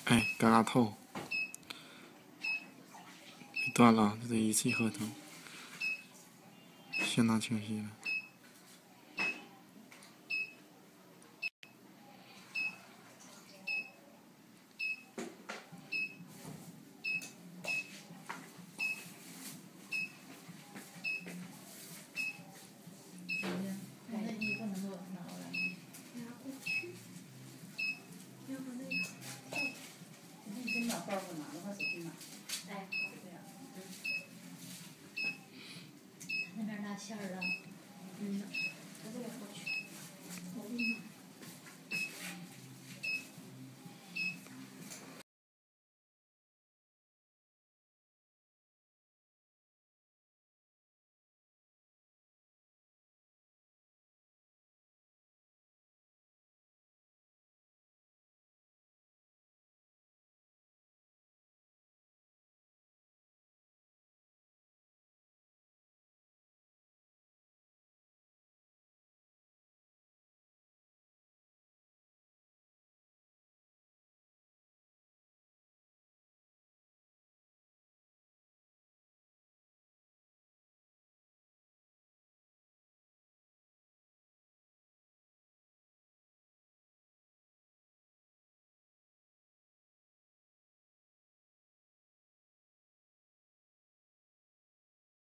哎，嘎嘎透，断了，这得一气呵成，相当清晰了。 把包给拿的话，手机拿。 哎，对呀，那边拿线儿了，